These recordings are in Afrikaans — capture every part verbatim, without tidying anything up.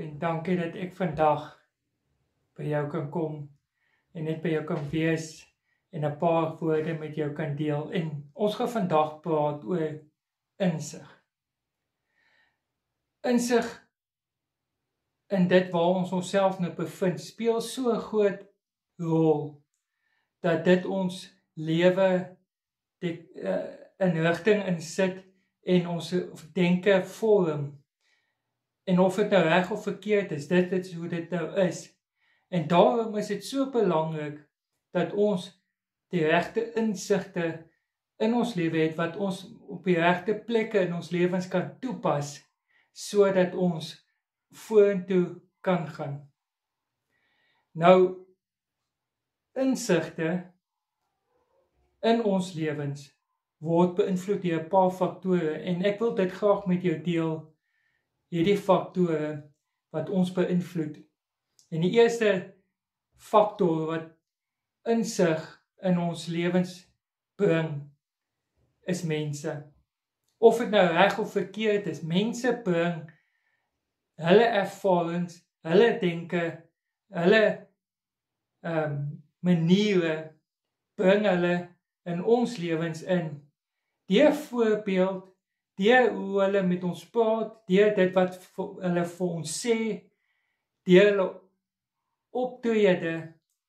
en dankie dat ek vandag by jou kan kom en net by jou kan wees en 'n paar woorde met jou kan deel. En ons gaan vandag praat oor insig. Insig in dit waar ons onsself nou bevind, speel so 'n groot rol dat dit ons lewe die, uh, in rigting insit en ons denke vorm. En of dit nou reg of verkeerd is, dit is hoe dit nou is. En daarom is dit so belangrik dat ons die regte insigte in ons lewe het, wat ons op die regte plekke in ons lewens kan toepas, sodat ons vorentoe kan gaan. Nou, insigte in ons lewens word beïnvloed deur 'n paar faktore, en ek wil dit graag met jou deel, hierdie faktore wat ons beïnvloed. En die eerste faktor wat insig in ons lewens bring, is mense. Of dit nou reg of verkeerd is, mense bring hulle ervarings, hulle denke, hulle um, maniere, bring hulle in ons lewens in. Deur voorbeeld, deur hoe hulle met ons praat, deur dit wat hulle vir ons sê, deur hulle optrede,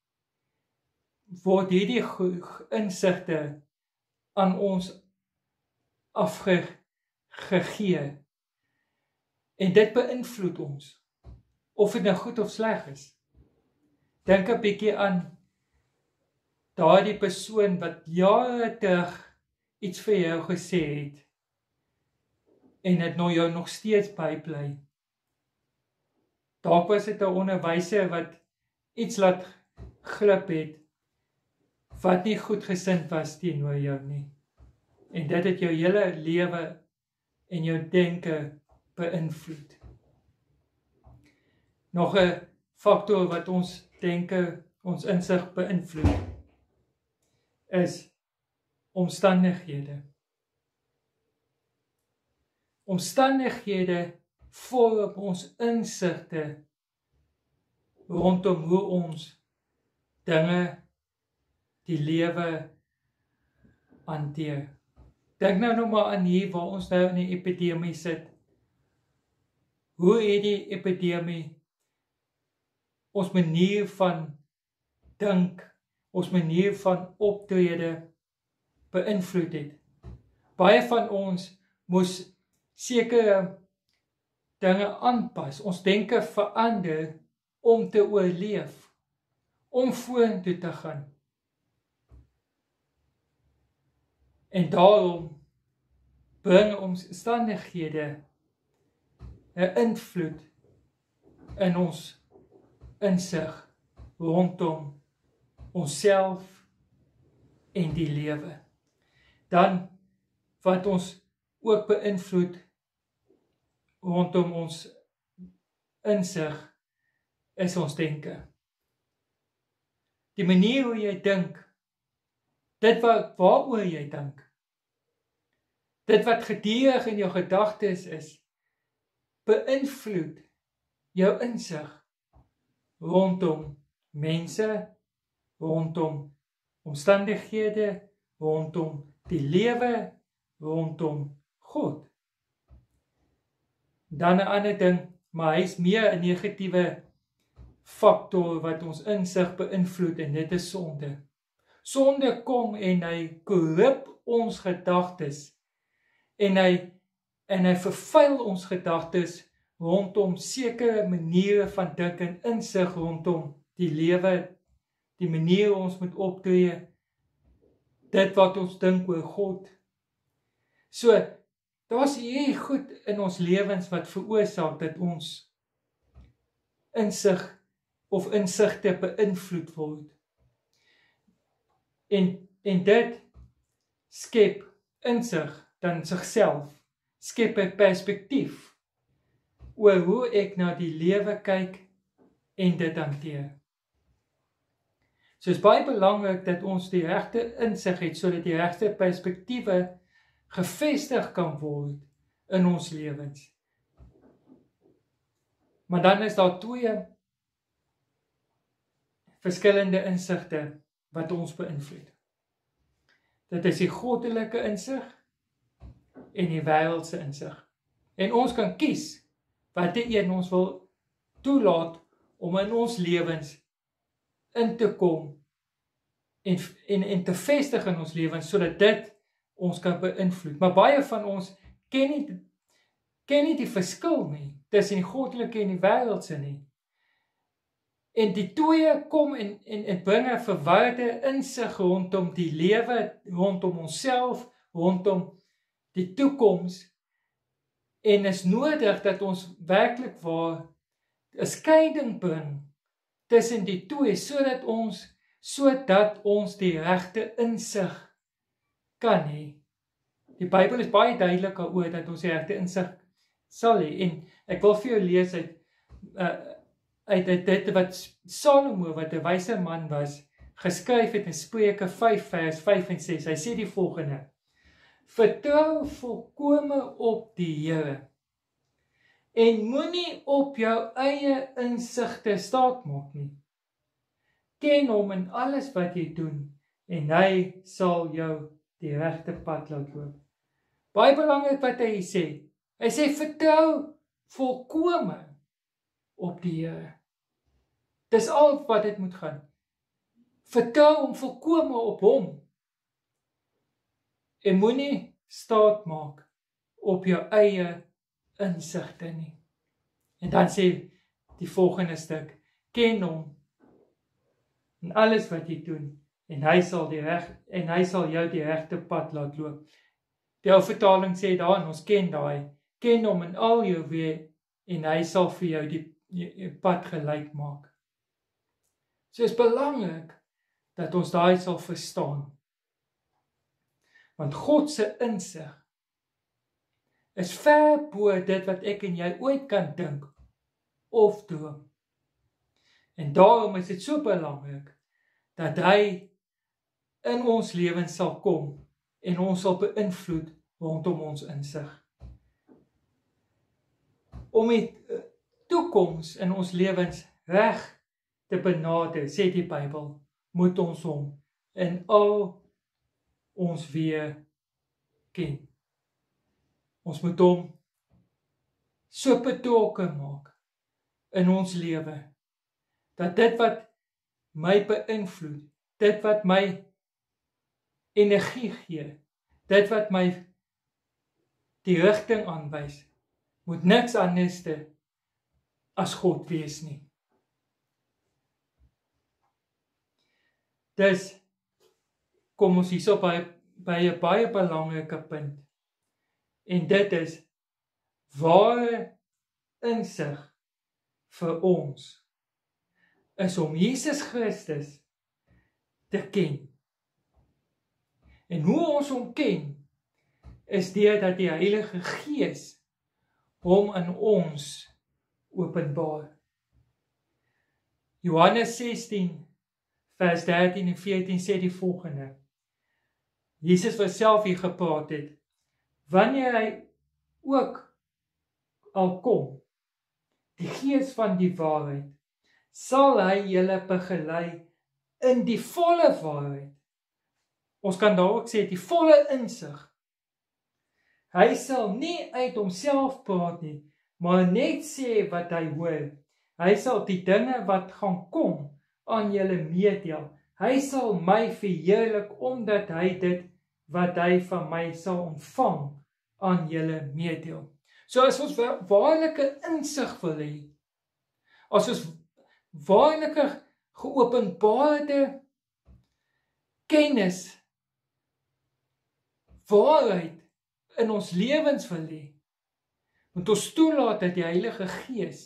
word hierdie insigte aan ons afgegee. En dit beïnvloed ons, of dit nou goed of sleg is. Dink 'n bietjie aan daardie persoon wat jare terug iets vir jou gesê het, en dit nou jou nog steeds bybly. Dalk was dit 'n onderwyser wat iets laat glip het, wat nie goed gesind was teenoor jou nie. En dit het jou hele lewe en jou denke beïnvloed. Nog 'n faktor wat ons denke, ons insig beïnvloed, is omstandighede. Omstandighede vorm ons insigte rondom hoe ons dinge, die lewe hanteer. Dink nou nog maar aan hier waar ons nou in die epidemie sit. Hoe het die epidemie ons manier van dink, ons manier van optrede beïnvloed het. Baie van ons moes sekere dinge aanpas, ons denke verander om te oorleef, om vorentoe te gaan. En daarom bring omstandighede 'n invloed in ons insig rondom onsself en die lewe. Dan wat ons ook beïnvloed rondom ons insig is ons denke. Die manier hoe jy dink, dit wat waaroor jy dink, dit wat gedurig in jou gedagtes is, beïnvloed jou insig rondom mense, rondom omstandighede, rondom die lewe, rondom God. Dan 'n ander ding, maar hy is meer 'n negatiewe faktor wat ons insig beïnvloed, en dit is sonde. Sonde kom en hy korrup ons gedagtes, en hy en hy vervuil ons gedagtes rondom sekere maniere van dink en insig rondom die lewe, die manier ons moet optree, dit wat ons dink oor God. So, daar's hierdie goed in ons lewens wat veroorsaak dat ons insig of insigte beïnvloed word. En, en dit skep insig dan sigself, skep 'n perspektief oor hoe ek na die lewe kyk en dit hanteer. So is baie belangrik dat ons die regte insig het, sodat die regte perspektiewe gevestig kan word in ons lewens. Maar dan is daar twee verskillende insigte wat ons beïnvloed. Dit is die goddelike insig en die wêreldse insig. En ons kan kies watter een ons wil toelaat om in ons lewens in te kom en, en, en te vestig in ons lewens, sodat dit ons kan beïnvloed. Maar baie van ons ken nie, ken nie die verskil nie, tussen die goddelike en die wêreldse nie. En die twee kom en, en, en bring 'n verwarde insig rondom die lewe, rondom onsself, rondom die toekoms. En is nodig dat ons werklik waar 'n skeiding bring tussen die twee, sodat ons, sodat ons die regte insig kan hê. Die Bybel is baie duidelik daaroor dat ons die regte insig sal hê. En ek wil vir jou lees uit uh, uit dit wat Salomo, wat 'n wyse man was, geskryf het in Spreuke vyf vers vyf en ses. Hy sê die volgende: Vertrou volkome op die Here en moenie op jou eie insigte staatmaak nie. Ken hom in alles wat jy doen en hy sal jou die regte pad laat loop. Baie belangrik wat hy sê. Hy sê vertrou volkome op die Here. Dis al wat dit moet gaan. Vertrou hom volkome op hom. En moenie staat maak op jou eie insigte nie. En dan sê die volgende stuk: ken hom in alles wat jy doen en hy sal die reg en hy sal jou die regte pad laat loop. Die ou vertaling sê daar, ons ken daai, ken hom in al jou weë en hy sal vir jou die, die pad gelyk maak. So is belangrik dat ons daai sal verstaan. Want God se insig is ver bo dit wat ek en jy ooit kan dink of droom. En daarom is dit so belangrik dat hy in ons lewens sal kom en ons sal beïnvloed rondom ons insig. Om die toekoms in ons lewens reg te benader, sê die Bybel, moet ons hom in al ons weë ken. Ons moet hom so betrokke maak in ons lewe, dat dit wat my beïnvloed, dit wat my energie gee, dit wat my die rigting aanwys, moet niks anderste as God wees nie. Dus kom ons hierso by, by 'n baie belangrike punt. En dit is ware insig vir ons is om Jesus Christus te ken. En hoe ons hom ken is deurdat die Heilige Gees hom in ons openbaar. Johannes sestien vers dertien en veertien sê die volgende. Jesus wat self hier gepraat het, wanneer hy ook al kom, die Gees van die waarheid, sal hy julle begelei in die volle waarheid. Ons kan daar ook sê, die volle insig. Hy sal nie uit homself praat nie, maar net sê wat hy hoor. Hy sal die dinge wat gaan kom aan julle meedeel. Hy sal my verheerlik, omdat hy dit wat hy van my sal ontvang aan julle meedeel. So as ons waarlike insig wil hê, as ons waarlike geopenbaarde kennis, waarheid in ons lewens wil hê, moet ons toelaat dat die Heilige Gees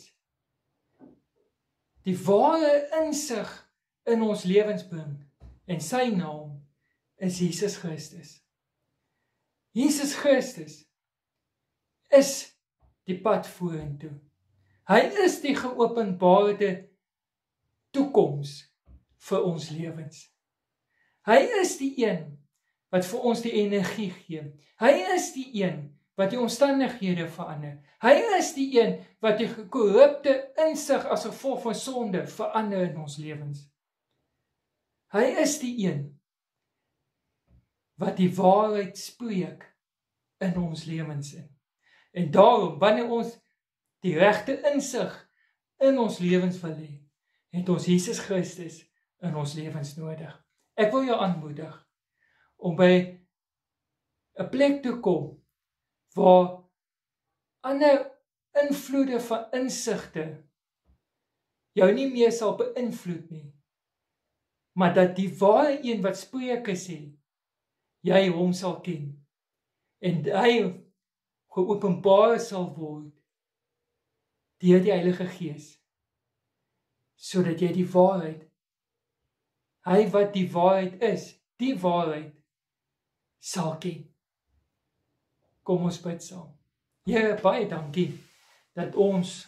die ware insig in ons lewens bring, en sy naam is Jesus Christus. Jesus Christus is die pad vorentoe. Hy is die geopenbaarde toekoms vir ons lewens. Hy is die een wat vir ons die energie gee. Hy is die een wat die omstandighede verander. Hy is die een wat die korrupte insig as gevolg van sonde verander in ons lewens. Hy is die een wat die waarheid spreek in ons lewens in. En daarom, wanneer ons die regte insig in ons lewens wil hê, het ons Jesus Christus in ons lewens nodig. Ek wil jou aanmoedig om by 'n plek te kom waar ander invloede van insigte jou nie meer sal beïnvloed nie, maar dat die ware een wat Spreuke sê, jy hom sal ken en hy geopenbaar sal word deur die Heilige Gees, sodat jy die waarheid, hy wat die waarheid is, die waarheid sal ken. Kom ons bid saam. Here, baie dankie dat ons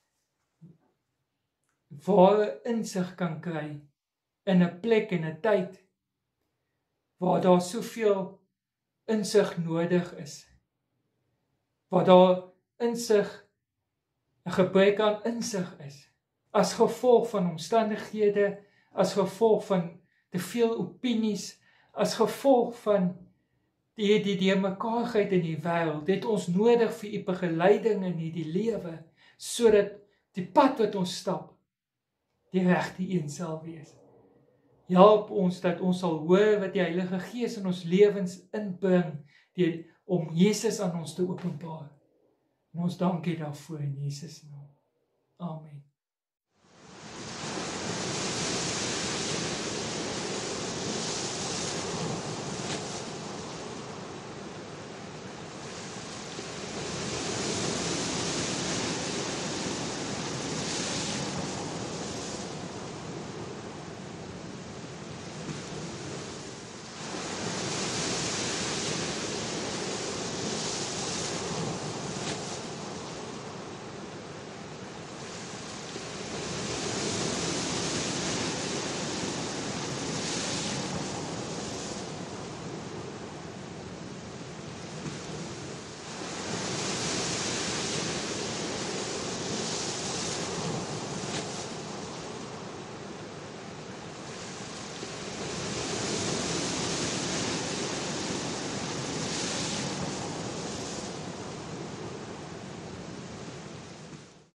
ware insig kan kry in 'n plek en 'n tyd waar daar soveel insig nodig is. Waar daar insig, 'n gebrek aan insig is, as gevolg van omstandighede, as gevolg van te veel opinies, as gevolg van die die die mekaarheid in die wêreld, het ons nodig vir u begeleiding in hierdie lewe, sodat die pad wat ons stap, die regte een sal wees. Help ons dat ons sal hoor wat die Heilige Gees in ons lewens inbring, die, om Jesus aan ons te openbaar. En ons dankie daarvoor in Jesus naam. Amen.